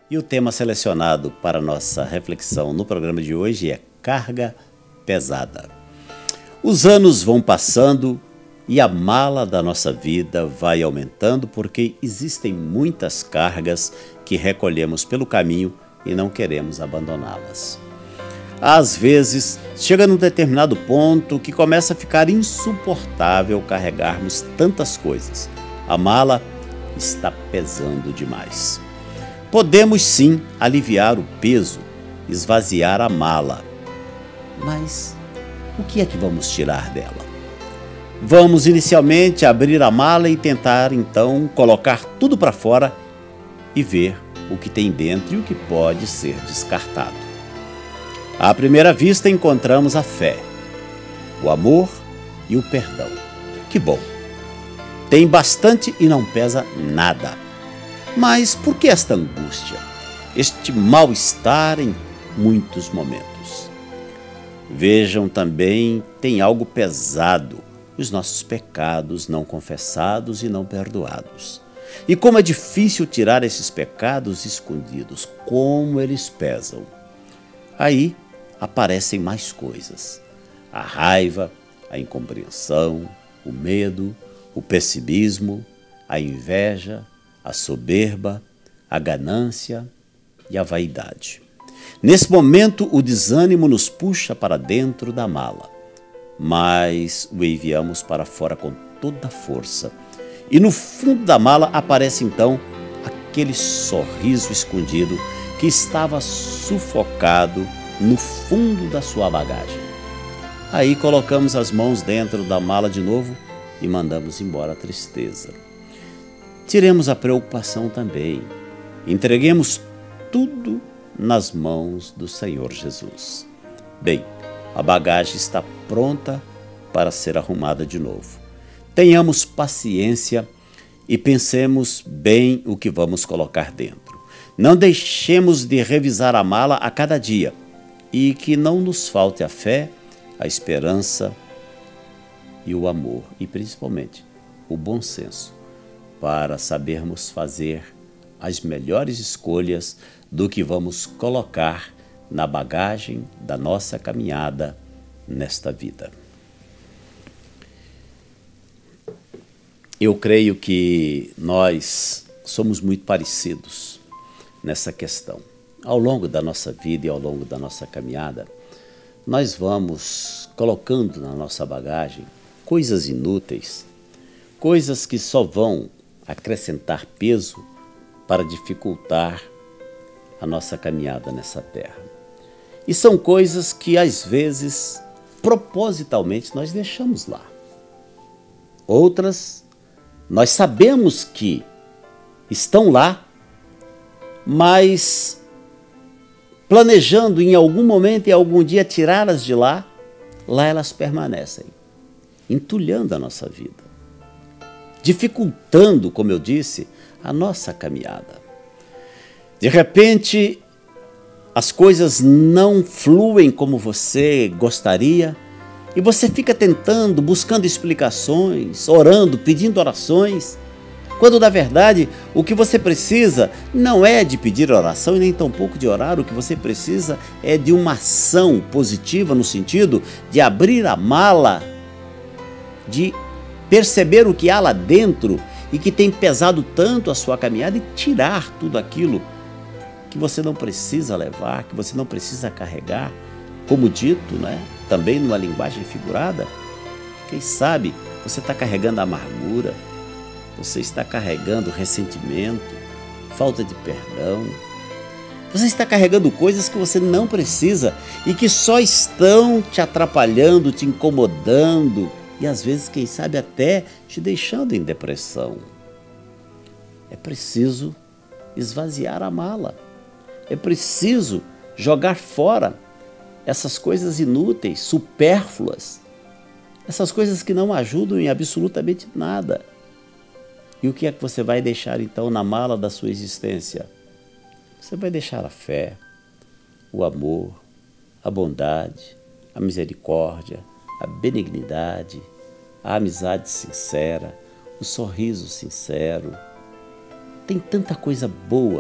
E o tema selecionado para nossa reflexão no programa de hoje é carga pesada. Os anos vão passando e a mala da nossa vida vai aumentando porque existem muitas cargas que recolhemos pelo caminho e não queremos abandoná-las. Às vezes, chega num determinado ponto que começa a ficar insuportável carregarmos tantas coisas. A mala está pesando demais. Podemos sim aliviar o peso, esvaziar a mala. Mas o que é que vamos tirar dela? Vamos inicialmente abrir a mala e tentar então colocar tudo para fora e ver o que tem dentro e o que pode ser descartado. À primeira vista encontramos a fé, o amor e o perdão. Que bom! Tem bastante e não pesa nada. Mas por que esta angústia? Este mal-estar em muitos momentos? Vejam também, tem algo pesado, os nossos pecados não confessados e não perdoados. E como é difícil tirar esses pecados escondidos, como eles pesam. Aí aparecem mais coisas. A raiva, a incompreensão, o medo, o pessimismo, a inveja, a soberba, a ganância e a vaidade. Nesse momento, o desânimo nos puxa para dentro da mala, mas o enviamos para fora com toda a força. E no fundo da mala aparece então aquele sorriso escondido que estava sufocado no fundo da sua bagagem. Aí colocamos as mãos dentro da mala de novo e mandamos embora a tristeza. Tiremos a preocupação também. Entreguemos tudo nas mãos do Senhor Jesus. Bem, a bagagem está pronta para ser arrumada de novo. Tenhamos paciência e pensemos bem o que vamos colocar dentro. Não deixemos de revisar a mala a cada dia e que não nos falte a fé, a esperança e o amor e principalmente o bom senso para sabermos fazer as melhores escolhas do que vamos colocar na bagagem da nossa caminhada nesta vida. Eu creio que nós somos muito parecidos nessa questão. Ao longo da nossa vida e ao longo da nossa caminhada, nós vamos colocando na nossa bagagem coisas inúteis, coisas que só vão acrescentar peso para dificultar a nossa caminhada nessa terra. E são coisas que às vezes, propositalmente, nós deixamos lá. Outras, nós sabemos que estão lá, mas planejando em algum momento e algum dia tirá-las de lá, lá elas permanecem, entulhando a nossa vida, dificultando, como eu disse, a nossa caminhada. De repente, as coisas não fluem como você gostaria e você fica tentando, buscando explicações, orando, pedindo orações, quando na verdade o que você precisa não é de pedir oração e nem tampouco de orar. O que você precisa é de uma ação positiva no sentido de abrir a mala, de perceber o que há lá dentro e que tem pesado tanto a sua caminhada e tirar tudo aquilo que você não precisa levar, que você não precisa carregar, como dito, né? Também numa linguagem figurada. Quem sabe você está carregando amargura, você está carregando ressentimento, falta de perdão, você está carregando coisas que você não precisa e que só estão te atrapalhando, te incomodando e às vezes, quem sabe, até te deixando em depressão. É preciso esvaziar a mala. É preciso jogar fora essas coisas inúteis, supérfluas, essas coisas que não ajudam em absolutamente nada. E o que é que você vai deixar então na mala da sua existência? Você vai deixar a fé, o amor, a bondade, a misericórdia, a benignidade, a amizade sincera, o sorriso sincero. Tem tanta coisa boa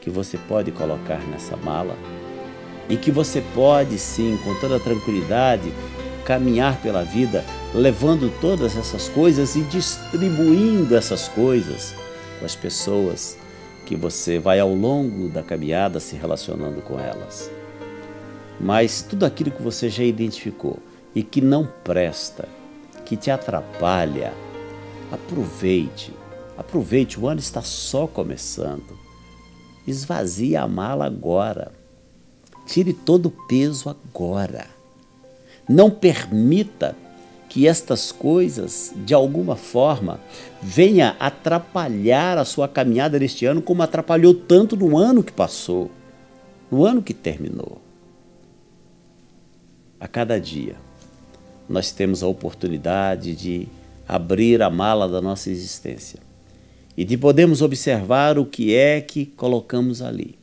que você pode colocar nessa mala e que você pode, sim, com toda tranquilidade, caminhar pela vida levando todas essas coisas e distribuindo essas coisas com as pessoas que você vai ao longo da caminhada se relacionando com elas. Mas tudo aquilo que você já identificou e que não presta, que te atrapalha, aproveite, o ano está só começando. Esvazie a mala agora, tire todo o peso agora. Não permita que estas coisas, de alguma forma, venha atrapalhar a sua caminhada neste ano, como atrapalhou tanto no ano que passou, no ano que terminou. A cada dia, nós temos a oportunidade de abrir a mala da nossa existência e de podermos observar o que é que colocamos ali.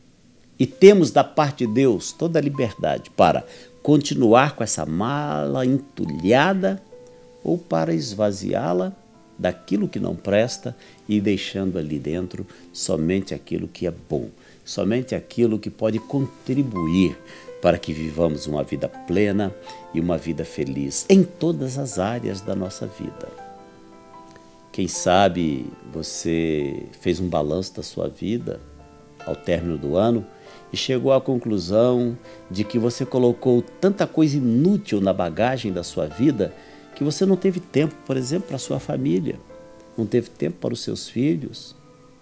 E temos da parte de Deus toda a liberdade para continuar com essa mala entulhada ou para esvaziá-la daquilo que não presta e deixando ali dentro somente aquilo que é bom, somente aquilo que pode contribuir para que vivamos uma vida plena e uma vida feliz em todas as áreas da nossa vida. Quem sabe você fez um balanço da sua vida ao término do ano e chegou à conclusão de que você colocou tanta coisa inútil na bagagem da sua vida que você não teve tempo, por exemplo, para a sua família, não teve tempo para os seus filhos,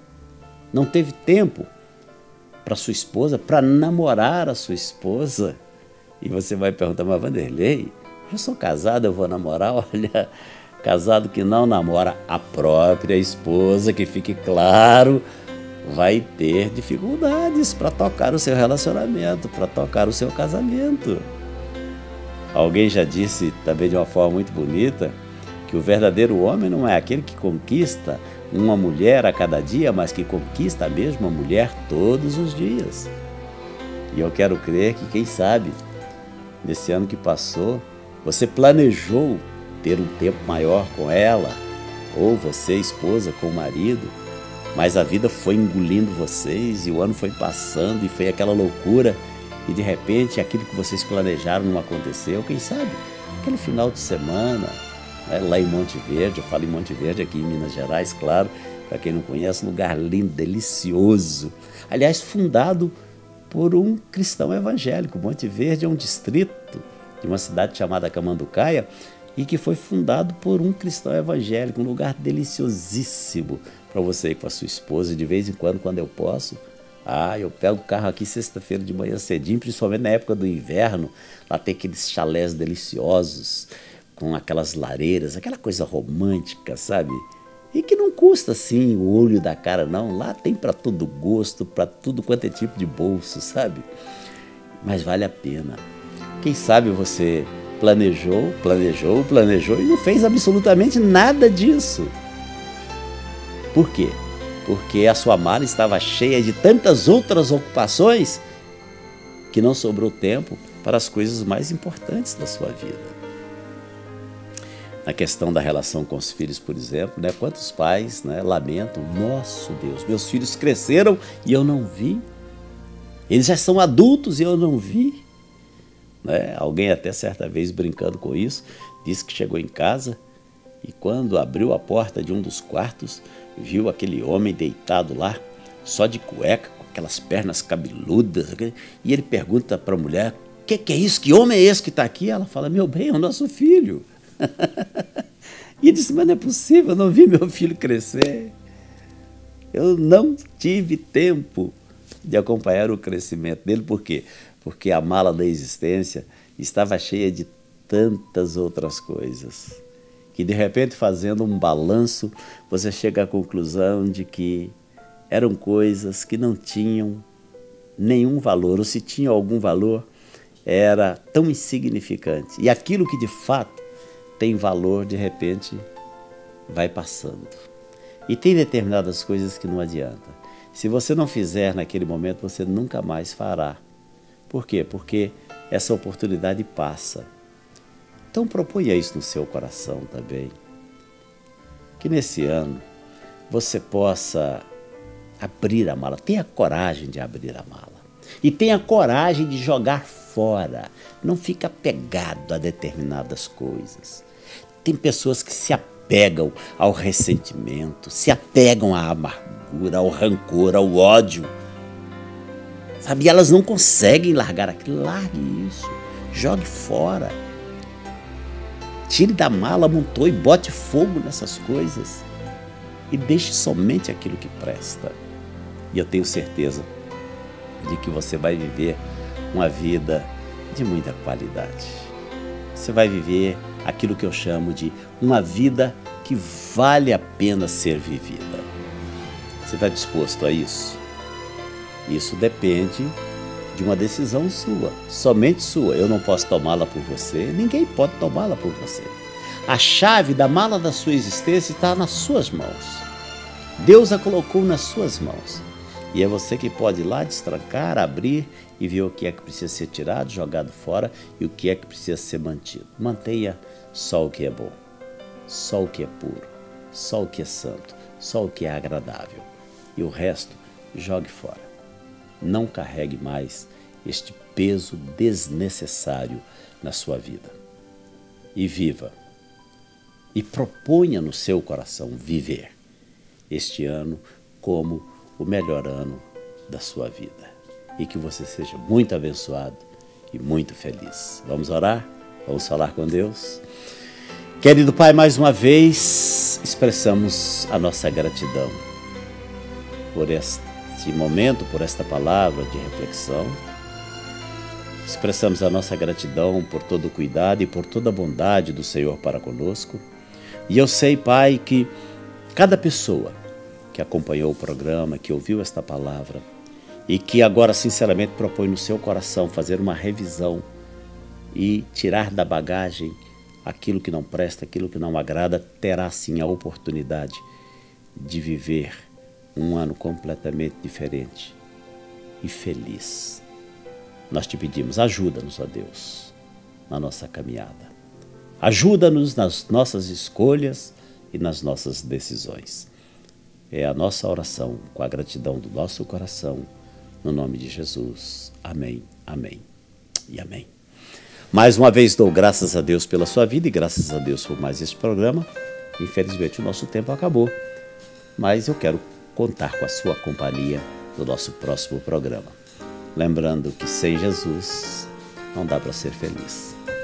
não teve tempo para sua esposa, para namorar a sua esposa. E você vai perguntar, mas Vanderlei, eu sou casado, eu vou namorar? Olha, casado que não namora a própria esposa, que fique claro, vai ter dificuldades para tocar o seu relacionamento, para tocar o seu casamento. Alguém já disse também de uma forma muito bonita que o verdadeiro homem não é aquele que conquista uma mulher a cada dia, mas que conquista a mesma mulher todos os dias. E eu quero crer que, quem sabe, nesse ano que passou, você planejou ter um tempo maior com ela, ou você, esposa, com o marido, mas a vida foi engolindo vocês e o ano foi passando e foi aquela loucura e de repente aquilo que vocês planejaram não aconteceu. Quem sabe aquele final de semana, né, lá em Monte Verde, eu falo em Monte Verde aqui em Minas Gerais, claro, para quem não conhece, um lugar lindo, delicioso. Aliás, fundado por um cristão evangélico. Monte Verde é um distrito de uma cidade chamada Camanducaia e que foi fundado por um cristão evangélico, um lugar deliciosíssimo para você ir com a sua esposa. De vez em quando, quando eu posso, eu pego o carro aqui sexta-feira de manhã cedinho, principalmente na época do inverno. Lá tem aqueles chalés deliciosos, com aquelas lareiras, aquela coisa romântica, sabe? E que não custa assim o olho da cara, não. Lá tem para todo gosto, para tudo quanto é tipo de bolso, sabe? Mas vale a pena. Quem sabe você planejou e não fez absolutamente nada disso. Por quê? Porque a sua mala estava cheia de tantas outras ocupações que não sobrou tempo para as coisas mais importantes da sua vida. Na questão da relação com os filhos, por exemplo, né? Quantos pais, né, lamentam, nosso Deus, meus filhos cresceram e eu não vi. Eles já são adultos e eu não vi. Né? Alguém até certa vez brincando com isso, disse que chegou em casa e quando abriu a porta de um dos quartos, viu aquele homem deitado lá, só de cueca, com aquelas pernas cabeludas, e ele pergunta para a mulher, que é isso? Que homem é esse que está aqui? Ela fala, meu bem, é o nosso filho. E ele disse, mas não é possível, eu não vi meu filho crescer. Eu não tive tempo de acompanhar o crescimento dele. Por quê? Porque a mala da existência estava cheia de tantas outras coisas, que de repente, fazendo um balanço, você chega à conclusão de que eram coisas que não tinham nenhum valor, ou se tinha algum valor, era tão insignificante. E aquilo que de fato tem valor, de repente, vai passando. E tem determinadas coisas que não adianta. Se você não fizer naquele momento, você nunca mais fará. Por quê? Porque essa oportunidade passa. Então proponha isso no seu coração também. Que nesse ano você possa abrir a mala. Tenha coragem de abrir a mala. E tenha coragem de jogar fora. Não fica apegado a determinadas coisas. Tem pessoas que se apegam ao ressentimento, se apegam à amargura, ao rancor, ao ódio. Sabe? E elas não conseguem largar aquilo. Largue isso. Jogue fora. Tire da mala, amontoe, bote fogo nessas coisas. E deixe somente aquilo que presta. E eu tenho certeza de que você vai viver uma vida de muita qualidade. Você vai viver aquilo que eu chamo de uma vida que vale a pena ser vivida. Você está disposto a isso? Isso depende de uma decisão sua, somente sua. Eu não posso tomá-la por você, ninguém pode tomá-la por você. A chave da mala da sua existência está nas suas mãos. Deus a colocou nas suas mãos. E é você que pode ir lá destrancar, abrir e ver o que é que precisa ser tirado, jogado fora e o que é que precisa ser mantido. Mantenha só o que é bom, só o que é puro, só o que é santo, só o que é agradável. E o resto, jogue fora. Não carregue mais este peso desnecessário na sua vida. E viva. E proponha no seu coração viver este ano como o melhor ano da sua vida. E que você seja muito abençoado e muito feliz. Vamos orar? Vamos falar com Deus? Querido Pai, mais uma vez expressamos a nossa gratidão por este momento, por esta palavra de reflexão. Expressamos a nossa gratidão por todo o cuidado e por toda a bondade do Senhor para conosco. E eu sei, Pai, que cada pessoa que acompanhou o programa, que ouviu esta palavra e que agora sinceramente propõe no seu coração fazer uma revisão e tirar da bagagem aquilo que não presta, aquilo que não agrada, terá sim a oportunidade de viver um ano completamente diferente e feliz. Nós te pedimos, ajuda-nos, ó Deus, na nossa caminhada. Ajuda-nos nas nossas escolhas e nas nossas decisões. É a nossa oração com a gratidão do nosso coração, no nome de Jesus. Amém, amém e amém. Mais uma vez dou graças a Deus pela sua vida e graças a Deus por mais este programa. Infelizmente o nosso tempo acabou, mas eu quero contar com a sua companhia no nosso próximo programa. Lembrando que sem Jesus não dá para ser feliz.